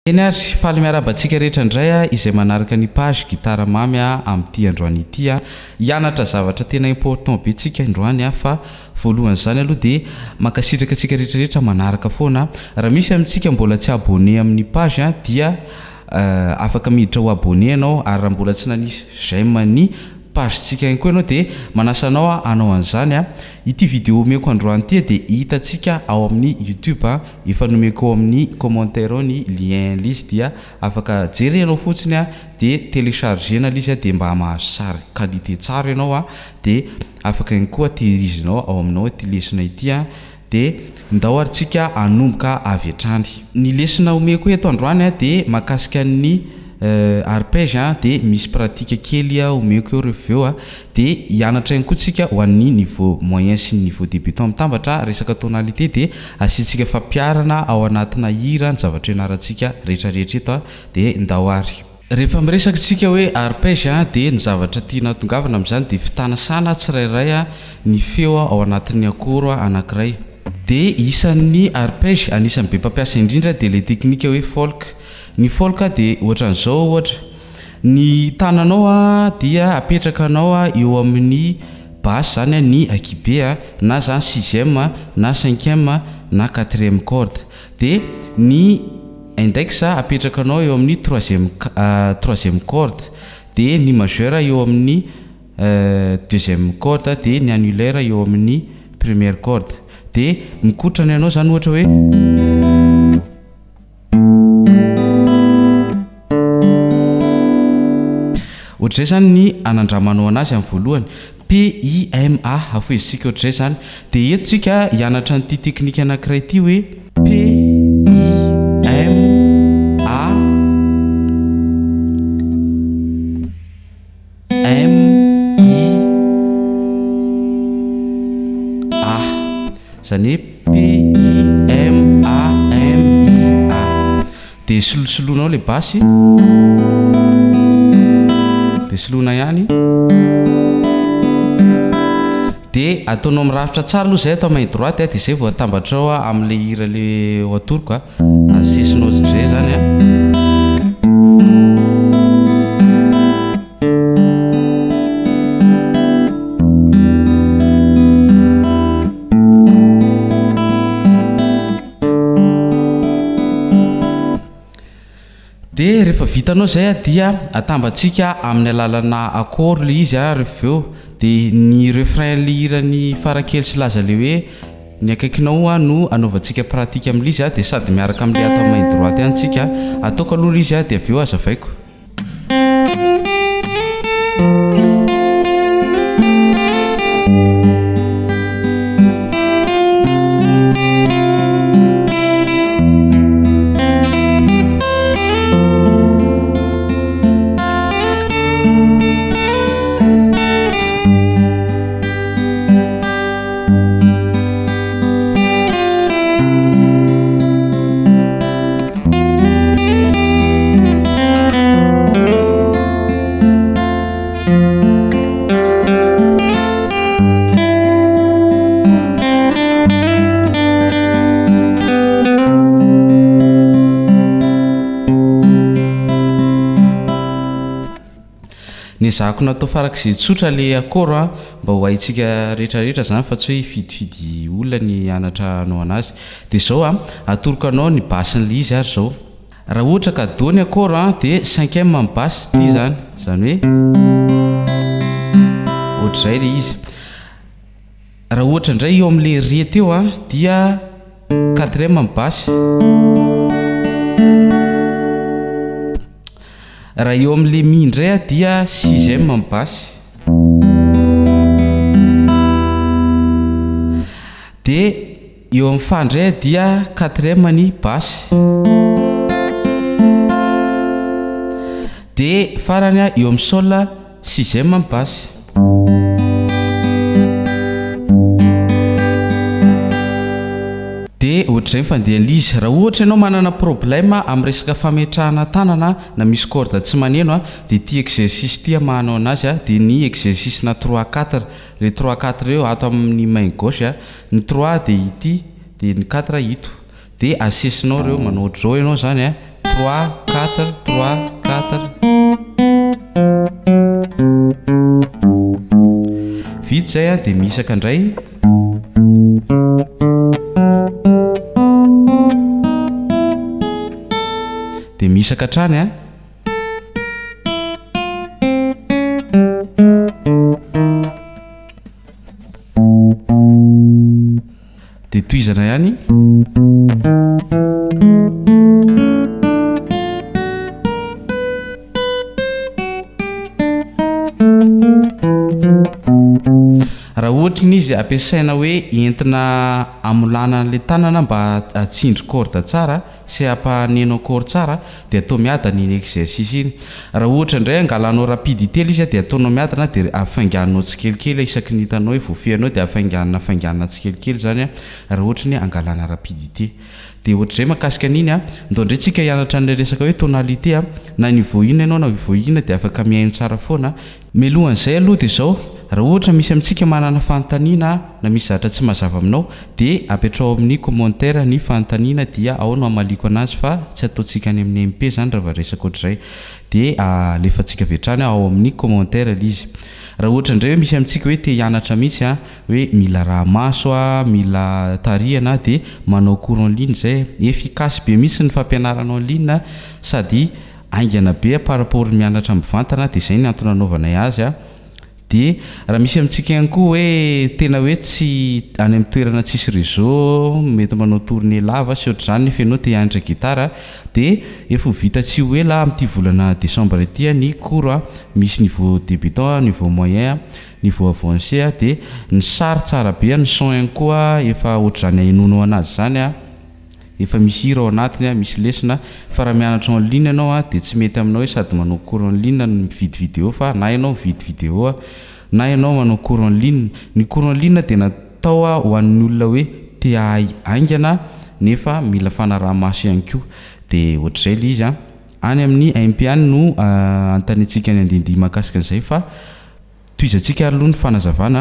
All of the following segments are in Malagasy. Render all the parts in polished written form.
Eny faly miarabantsika rehetra indray izay manaraka ny page gitara mamy amin'ity androany ity hianatra zavatra tena important be tsika androany fa voalohany zany aloha dia mankasitraka tsika rehetrarehetra manaraka foana raha misy amintsika mbola tsy abonné amin'ny page dia afaka miditra ho abonné anao ary raha mbola tsy nanisy j'aime ny page tsika ihany koa ianao dia manasa anao anao an'izany ity vidéo omeko androany ity dia hitantsika ao amin'ny YouTube efa nomeko amin'ny commentaire ao ny lien l'izy dia afaka jerenao fotsiny dia téléchargena l'izy dia mba mahazo sary qualité tsara ianao dia afaka ihany koa tehirizinao ao aminao ity lesona ity dia ndao aritsika anomboka avy hatrany ny lesona omeko eto androany dia mahakasika ny arpège dia misy pratique kely omeko eo reveo dia hianatra ihany koa tsika ho an'ny niveau moyen sy niveau débutant mitambatra resaka tonalité dia asiantsika fampiarana ao anatina hira ny zavatra ianarantsika rehetrarehetra eto dia ndao ary rehefa miresaka tsika hoe arpège dia ny zavatra tiana tongavana amin'izany dia fitanasana tsirairay ny feo ao anatin'ny akoro anankiray dia isan'ny arpège anisan'ny be mpampiasa indrindra dia le teknika hoe folk ny folk dia ohatran'izao ohatra ny tananao dia apetrakanao eo amin'ny basse zany ny akibe na zany 6e na 5e na 4e corde dia ny index apetrakanao eo amin'ny 3e corde dia ny majeur eo amin'ny 2e corde dia ny annulaire eo amin'ny 1e corde dia mikotrany ianao zany ohatra hoe ohatr'izay zany ny anandramanao anazy amin'ny voalohany PIMA afoizitsika ohatr'izay zany dia eto tsika hianatra nyity teknika anankiray ity hoe PIMA zany hoe PIMA dia solosoloanao le basy dia solona ihany dia ataonao mirafitra tsara aloha zay atao main droite dia zay vao atambatrao amin'le hira le atoroko asesinao zay zany dia rehefa vitanao zay dia atambatsika amin'ny alalana accord le izy reveo dia ny refrain le hirany farakely sy laza le hoe ny akaikinao no anaovantsika pratique amin'ile izy dia sady miaraka amin'le atao main droite antsika ataoko aloha izy dia aveo azavaiko ny zako natao farak'izay tsotra le akoro mba ho haitsika rehetrarehetra zany fa tsy hoe fidifidy olona ny anatra anao anazy dia zao atoroko anao ny basiny le izy ary zao raha ohatra ka do ny akoro dia 5e amin'ny basy ty zany hoe ohatr'izay le izy raha ohatra indray eo amin'le re teo dia 4e amin'ny basy raha eo amin'le mi indray dia 6e amin'ny basy dia eo amin'ny fa indray dia 4e ny basy dia farany eo amin'ny sol 6e amin'ny basy dia ohatr'izay mifandeha an'izy raha ohatra ianao manana problème amin'ny resaka fametrahana tanana na misy corde tsy maneno dia ity exercice ity mahanao anazy dia ny exercice na 3-4 le 3-4 eo ato amin'ny main gauche ny 3 dia ity dia ny 4 ito dia asesinao reo manao ohatr'izao ianao zany 3 3 4 3 4 vitsy zay a dia misaka indray dia misaka trany a dia toizana ihany raha ohatra n'izy ampiasaina hoe entina amolana an'ilay tanana mba atsindry corde tsara sy ampahanenao corde tsara dia atao miadana iny exercice iny raha ohatra indray angalanao rapidité izy dia ataonao miadana dia afainganao tsikelikely isaky ny hitanao hoe voafehanao dia afainganana tsikelikely zany a raha ohatra ny angalana rapidité dia ohatr'izay mahakasika an'iny a ndondray tsika hianatra an'ilay resaka hoe tonalité a na niveau ina ianao na niveau ina dia afaka mihaino tsara foana mialohan'izay aloha dia izao raha ohatra misy amintsika manana fanontaniana na misy zavatra tsy mazava aminao dia apetrao amin'ny commentaire ny fanontaniana dia ao no amaliko anazy fa tsy ataontsika any amin'ny MP zany raha resaka ohatr'izay dia alefantsika vetrany ao amin'ny commentaire izy raha ohatra indray hoe misy amintsika hoe te hianatra mihitsy a hoe mila raha maso a mila tarihana dia manao cours en ligne zay efficace be mihitsy ny fampianaranao en ligne sady aingana be par rapport mianatra mivantana dia izay ny antony anaovanay azy a dia raha misy amintsika ihany koa hoe tena hoe tsy any amin'ny toerana tsisy réseau mety manao tournée lava sy ohatr'izany nefa ianao te hianatra gitara dia efa vita tsy ho ela amin'ity volana décembre ity ny cours a misy niveau débutant niveau moyen niveau avancé dia ny sary tsara be ny son ihany koa efa ohatr'izany hainonao anazy zany a efa misy hira ao anatiny misy lesona fa raha mianatra en ligne ianao dia tsy mety aminao hoe sady manao cours en ligne mividy vidéo fa na ianao mividy vidéo na ianao manao cours en ligne ny cours en ligne dia natao ho an'ny olona hoe te aingana nefa mila fanaraha-maso ihany koa dia ohatr'izay ilay izy any amin'ny MP any no antanitsika ny andihindihy mahakasika an'izay fa toizantsika aloha ny fanazavana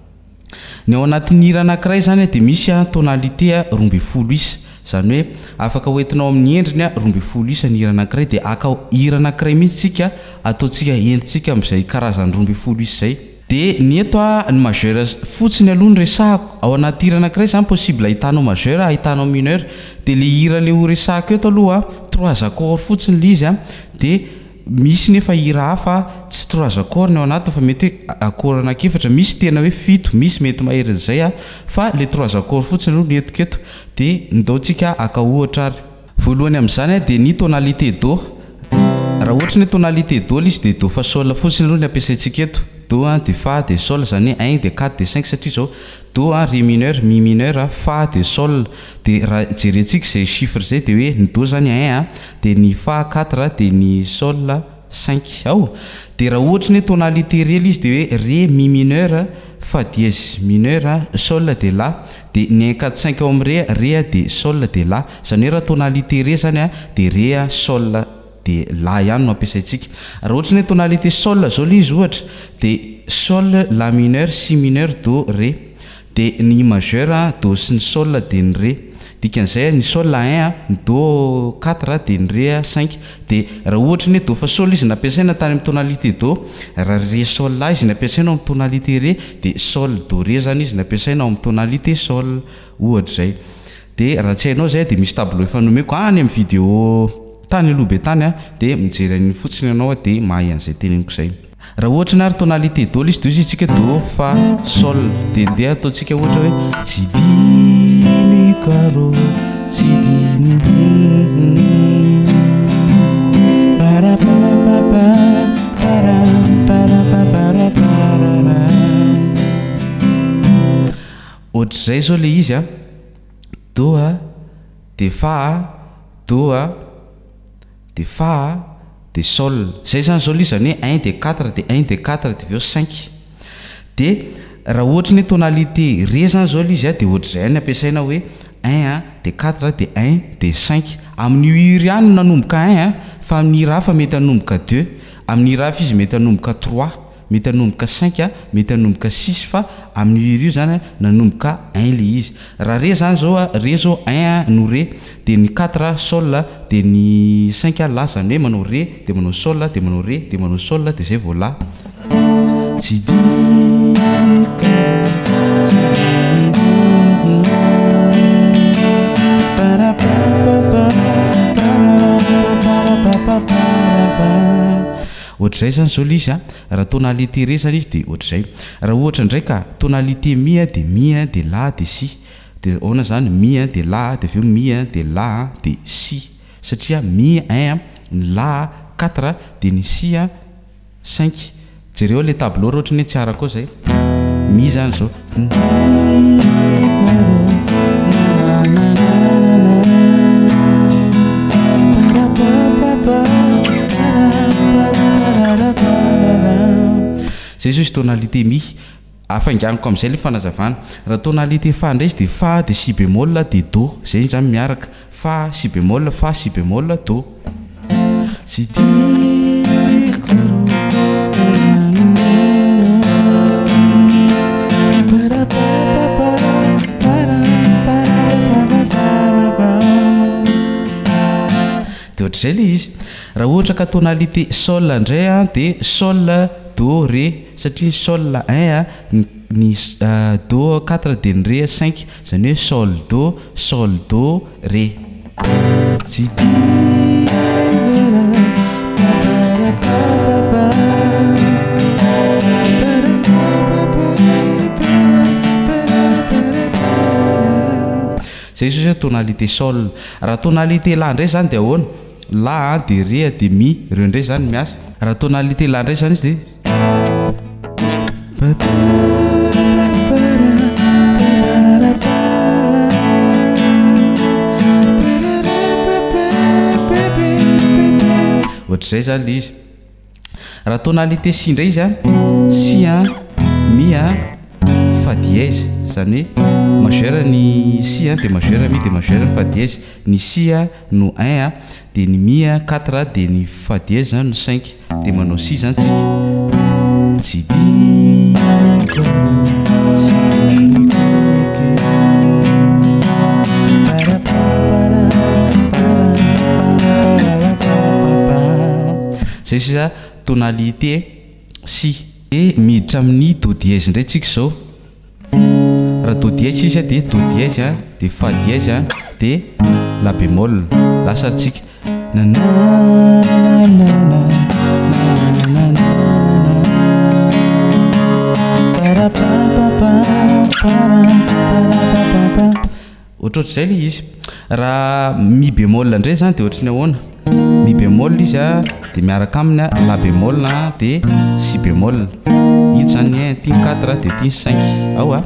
ny ao anatin'ny hira anankiray zany dia misy tonalité 12 isa zany hoe afaka hoentinao amin'ny endriny 12 isa ny hira anankiray dia aka hira anankiray mihitsy tsika ataontsika entintsika amin'izay karazany 12 isa zay dia ny eto ny majeur fotsiny aloha ny resahako ao anaty hira anankiray zany possible ahitanao majeur ahitanao mineur dia le hira le ho resahako eto aloha 3 accords fotsiny le izy dia misy nefa hira hafa tsy 3 accords ny ao anaty fa mety accord anankiefatra misy tena hoe 7 misy mety maherin'izay fa le 3 accords fotsiny aloha ny etiketo dia ndaontsika aka ohatra ary voalohany amin'izany dia ny tonalité do raha ohatra ny tonalité do izy dia do fa sol fotsiny aloha ny ampiasaintsika eto do de fa de sol zany 1 de 4 de 5 satria zao do ré mineur mi mineur fa de sol de raha jerentsika zay chiffre zay de hoe ny do zany 1 de ny fa 4 de ny sol 5 ao de raha ohatra ny tonalité ré izy de hoe ré mi mineur fa dièse mineur sol de la de ny 4 5 ao amin'ny ré de sol de la zany raha tonalité ré zany de ré sol de la ihany no ampiasaintsika raha ohatra ny tonalité sol zao le izy ohatra de sol la mineur si mineur do ré de ny majeur do sy ny sol de ny ré dikan'izay ny sol 1 ny do 4 de ny ré 5 de raha ohatra ny do fa sol izy nampiasaina tany amin'ny tonalité do raha ré sol la izy nampiasaina amin'ny tonalité ré de sol do ré zany izy nampiasaina amin'ny tonalité sol ohatra zay de raha tsy hainao zay de misy tableau efa nomeko any amin'ny vidéo tany aloha be tany dia mijery ny fotsiny ianao dia mahay an'izay teneniko izay raha ohatra na ary tonalité do izy do izy tsika do fa sol dia ndeha ataontsika ohatra hoe tsy dimy karo tsy dimy parapapapa parapaparaparapara ohatr'izay zao le izy do de fa do de fa de sol zay zany zao izy zany 1 de 4 de 1 de 4 de veo 5 de raha ohatra ny tonalité ré zany zao izy de ohatr'izay ny ampiasaina hoe 1 de 4 de 1 de 5 amin'ny hira ihany nanomboka 1 fa amin'ny hira hafa mety hanomboka 2 amin'ny hira hafa izy mety hanomboka 3 mety anomboka 5 mety anomboka 6 fa amin'ny io zany nanomboka 1 le izy raha re zany zao re zao 1 no re de ny 4 sol de ny 5 la zany hoe manao re de manao sol de manao re de manao sol de zay vao la ohatr'izay zany zao izy raha tonalité re zany izy de ohatr'izay raha ohatra ndraika tonalité mi de mi de la de si de ona zany mi de la de aveo mi de la de si satria mi 1 la 4 de ny si 5 jereo le tableau rehetra ny tsy arako zay mi zany zao zay zao izy tonalité mi afanganiko am'izay le fanazavana raha tonalité fa ndray izy de fa de si bémol de do zay zany miaraka fa si bémol do si de ohatr'izay le izy raha ohatra ka tonalité sol ndray de sol do re satria sol 1 ny do 4 de ny re 5 zany hoe sol do re zay izy hoe tonalité sol raha tonalité la ndray zany de ahoana la de re de mi reo ndray zany miasa raha tonalité la ndray zany izy de ohatr'izay zany le izy raha tonalité si ndray izy si mi fa dièse zany hoe majeur ny si de majeur mi de majeur ny fa dièse ny si no 1 de ny mi 4 de ny fa dièse zany no 5 de manao 6 zany tsika zay sisa tonalité si e miditra amin'ny do dièse ndray tsika zao raha do dièse izy de do dièse de fa dièse de la bémol lasa tsika ohatr'izay le izy raha mi bémol ndray zany de ohatrany ahoana mi bémol izy de miaraka aminy la bémol de si bémol ito zany 1 tiny 4 de tiny 5 ao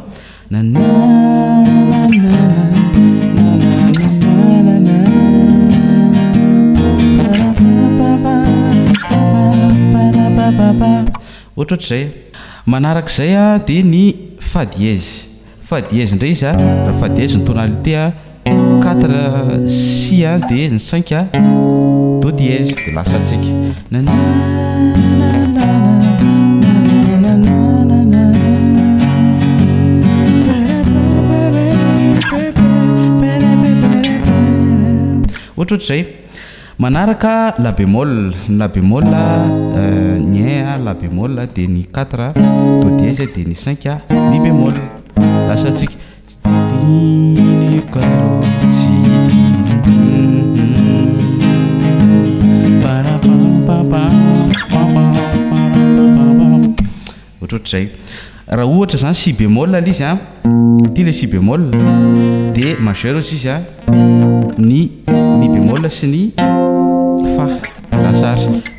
ohatr'izay manarak'izay de ny fa dièse ndray izy raha fa dièse ny tonalité 4 si de ny 5 do dièse de lasa tsika ohatr'izay manaraka la bémol ny 1 la bémol de ny 4 do dièse de ny 5 mi bémol lasa tsika ohatr'izay raha ohatra zany si bémol la izy ty le si bémol de majeur izy ny mi bémol sy ny fa lasa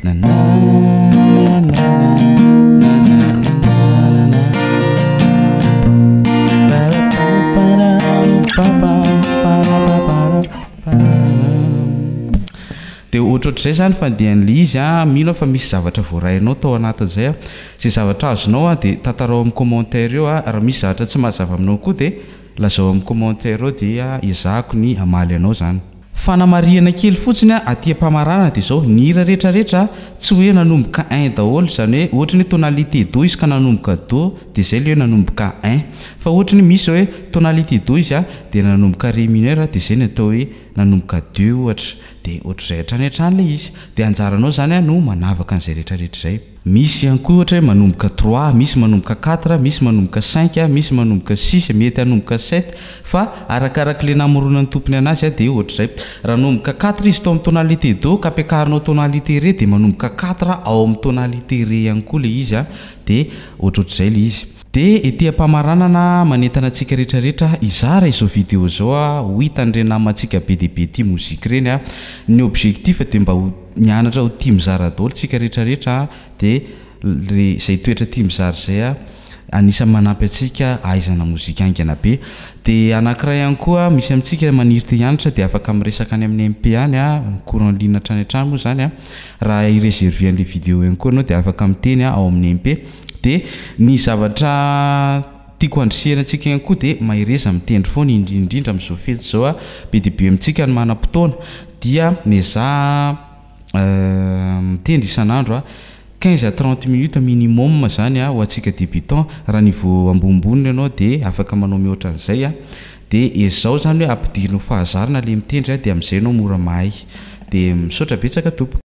de ohatr'izay zany fandehan'le izy mino fa misy zavatra voarainao tao anatin'izay zay zavatra azonao de tantarao amin'ny commentaire eo raha misy zavatra tsy mazava aminao koa de lazao amin'ny commentaire eo de izahako ny amaly anao zany fanamariana kely fotsiny aty-pamarana dia zao nira rehetrarehetra tsy hoe nanomboka 1 daholo zany hoe ohatra ny tonalité do izy ka nanomboka do dia zay le hoe nanomboka 1 fa ohatra ny misy hoe tonalité do izy dia nanomboka ré mineur dia zay ny atao hoe nanomboka 2 ohatra dia ohatr'izay hatrany hatrany le izy dia anjaranao zany no manavaka an'izay rehetrarehetra zay. Misy ihany koa ohatra hoe manomboka 3, misy manomboka 4, misy manomboka 5, misy manomboka 6, mety hanomboka 7 fa arakaraka le namoronan'ny tompony anazy dia ohatr'izay. Raha nanomboka 4 izy tao amin'ny tonalité do ka ampiakarinao tonalité ré dia manomboka 4 ao amin'ny tonalité ré ihany koa le izy dia ohatr'izay le izy. Dia ety am-pamaranana manentana antsika rehetrarehetra izara izao vidéo zao ho hitan'ireny namantsika be dia be tia mozika reny ny objectif dia mba nianatra ho tia mizara daholo tsika rehetrarehetra dia izay toetra tia mizara izay anisany manampy antsika ahaizana mozika aingana be. Dia anankiray ihany koa misy amintsika maniry te hianatra dia afaka miresaka any amin'ny MP any courant ligne hatrany hatrany moa zany raha ireserve an'ilay vidéo ihany koa anao dia afaka miteny ao amin'ny MP. Dia ny zavatra tiako andrisihana antsika ihany koa dia mahireza mitendry foana indrindra amin'izao fety zao be dia be amintsika ny manam-potoana dia mizaha mitendry isan'andro 15 à 30 minutes minimum zany ho antsika débutant raha niveau ambonimboniny ianao dia afaka manao mihoatra an'izay dia izao zany hoe ampidirinao fahazarana le mitendry dia amin'izay ianao mora mahay dia misaotra betsaka tompoko.